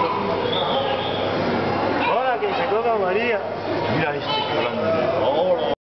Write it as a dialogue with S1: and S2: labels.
S1: Ahora que se toca María.
S2: Mira este grande. Ahora.